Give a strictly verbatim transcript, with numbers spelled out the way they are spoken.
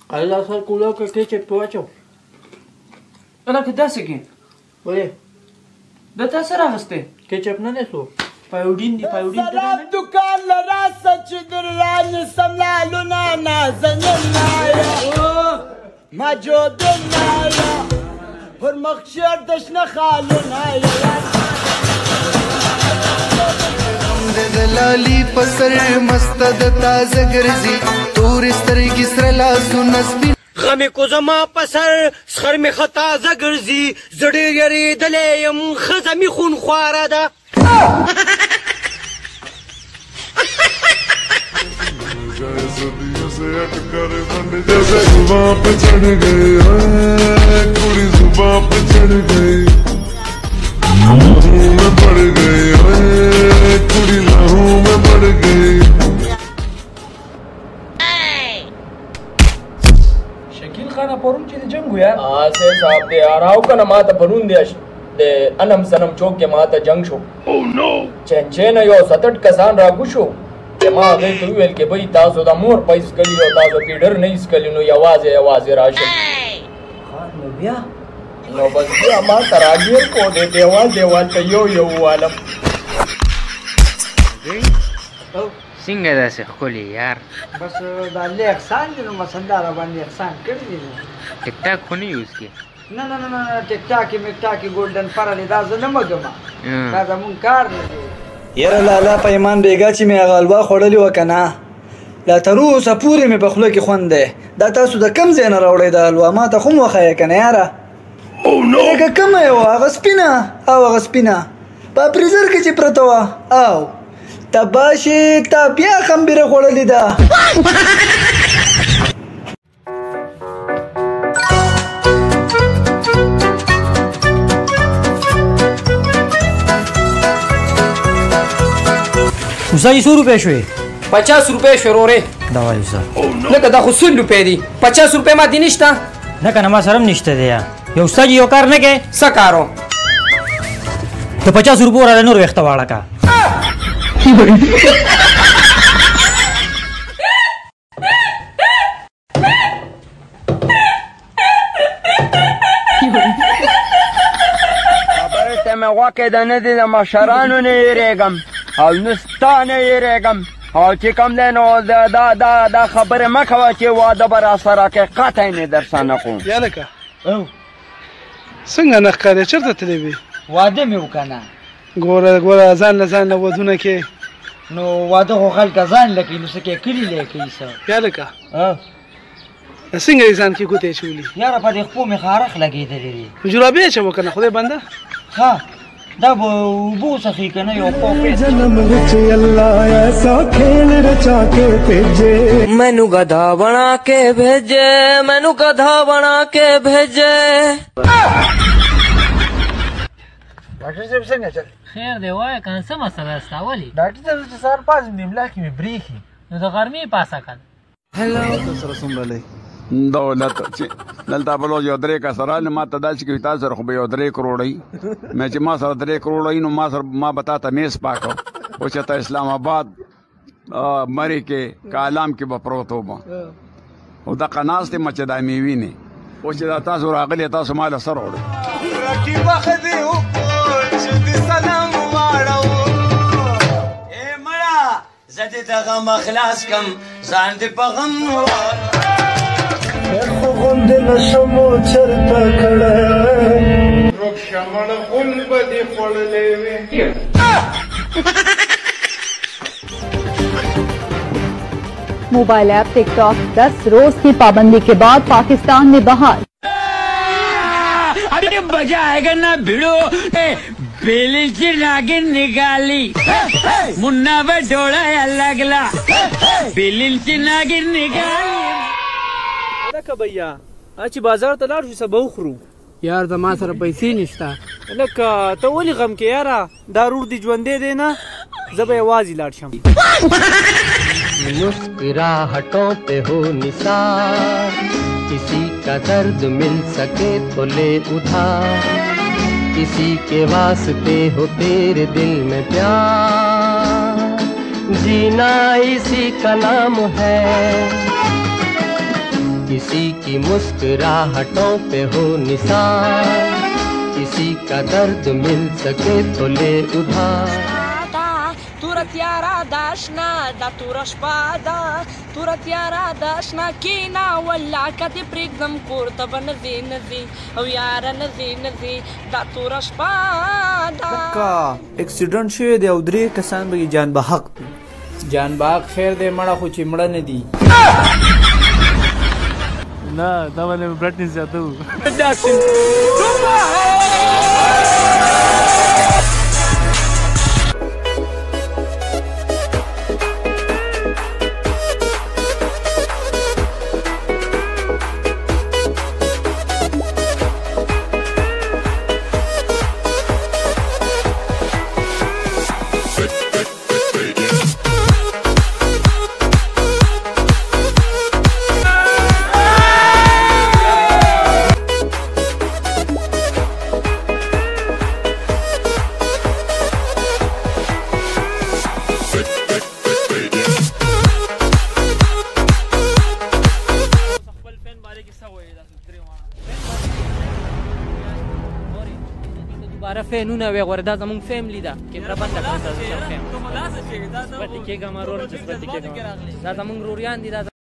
الله سر کولو کې کېچپ واچو انا که داسې کې ولې د تا سره راغستی کېچپ نه نیسو پایوډین دی پایوډین ته سلام دکان له راسه چې در رانیسم لالونه نازنینه ما جودنه پر مخ شیر د شنه خالونه دلالی پسر مستد تازه ګرځي تور سترګې سره لاسونه سپین غمې کو زما په سر سخر مې ښه تازه ګرځي زه ډېر یېرېدلی یم ښځه مې خونخواره ده شکیل خانه پرون چې د جنګ و یار ها سه صاحب دی راو کنه ما ته پرون دی د انم سنم چوک کې ما ته جنگ شو او نو چنچنه یو ستټ کسان راګو شو چې ما هغه ته ویل کې بھئی تاسو د مور پیس کلی او تاسو پیډر نه ایس کلی نو یوازې یوازې راشه خان نو بیا نو بس بیا ما تراګیر کو دې دیوال دیوال ته یو یو والم څنګه داسې ښکلي یار بس دا لې احسان دي نو مسنداره باندې احسان کړی دي ټیک ټاک خو نه یوز کې نه نه نه نه ټیک ټاکي میک ټاکي ګولډن پرلې دا زه نه مګم دا زمون کار دی یاره لالا پیمان بیګا چې مې هغه حلوا خوړلې وه که نه لا تر اوسه پورې مې په خوله کې خوند دی دا تاسو د کوم ځای نه راوړئ دا حلوا ما ته خو م وښیه که نه یاره لکه کومه یې وه هغه سپینه او هغه سپینه په فریزر کې چې پرته وه او تباشي تا بیا خمبیره خوړلې ده اوسه یې څو روپۍ شوې پچاس روپۍ شوې ورورې دا وایي اوسه لکه دا خو سل روپۍ دي پچاس روپۍ ما دې نشته نه که نه ما سره هم نشته دی یا یو ستا یو کار نه کوې څه کارو د پچاس روپو راله نور ویښته واړه که خبرې ته مې غوښې ده نه دي د مشرانو نه یېرېږم او نه ستا نه یېرېږم او چې کوم دی نو دا دا دا خبرې مه کوه چې واده به راسره کوې قطعی مې در سره نه کوم یالکه او څنګه نه ښکارې چېرته تللی وې واده مې وکنه ګوره ګوره ځان له ځان نه ودونه کې نو واده خو خلک ځان لکې نو څه کې کلي لی کوي څه یالکه څنګه یې ځان کې ګوتې اچولي یاره په دې خپو مې خارخ لګېدلې دي جرابې اچوه که نه خدای بنده ها دا به اوبو څخې که نه یو मैनू गधा बना के भेजे मैनू गधा बना के भेजे ډاکټر صاحب څنګه چل خیر دی وایه که نه څه مسله ستا ولې ډاکټر صاحب چې سهار پاڅم د املا کې مې برېښي نو د غرمې پاسه کړ سره څومره لې دولت چې دلته په لو یو درې کسران ما ته داسې کوي تاسو سره خو به یو درې کروړی مې چې ما سره درې کروړی نو ما سره ما به تا ته میز پاکو او چې ته اسلام آباد مری کې کالام کې به پروت وم او دغه ناستې مه چې دا مې وینې او چې دا تاسو راغلي تاسو ما له سر وړئ زه دې د غم خلاص کم ځان دې په غم خو غوندې نشمو چرته کړی روک شمړ غول به دې خوړلې وې मोबाइल ऐप टिकटॉक दस रोज की पाबंदी के बाद पाकिस्तान में बहाल। अभी मजा आएगा ना भिड़ो बेली से नागिन निकाली मुन्ना पे डोला लगला बेली से नागिन निकाली لکه بیا چې بازار ته لاړ شو څه به وخورو یار زما سره پیسې نشته لکه ته ولې غم کې یاره دا رور دې ژوندی دی نه زه به یوازې لاړ شم मुस्कुराहटों पे हो निसार किसी का दर्द मिल सके तो ले उधार किसी के वास्ते हो तेरे दिल में प्यार जीना इसी का नाम है किसी की मुस्कुराहटों पे हो निसार, किसी का दर्द मिल सके तो ले उधार. توره تیاره د اشنا دا توره شپه ده توره تیاره د اشنا کېنه والله که دې پرېږدم کور ته به نه ځې نه ځې او یاره نه ځې نه ځې دا توره شپه ده. لکه اکسیډنټ شوی دی او درې کسان به جان به حق دي. جان به حق خیر دی مړه خو چې مړه نه دي. نه دا باندې مې برټنس زیاته و. دوباره فینونه وی غوړه دا زمونږ فیملی ده کیمره بنده کړه دا زمونږ فیملی دا زمونږ روریان دي دا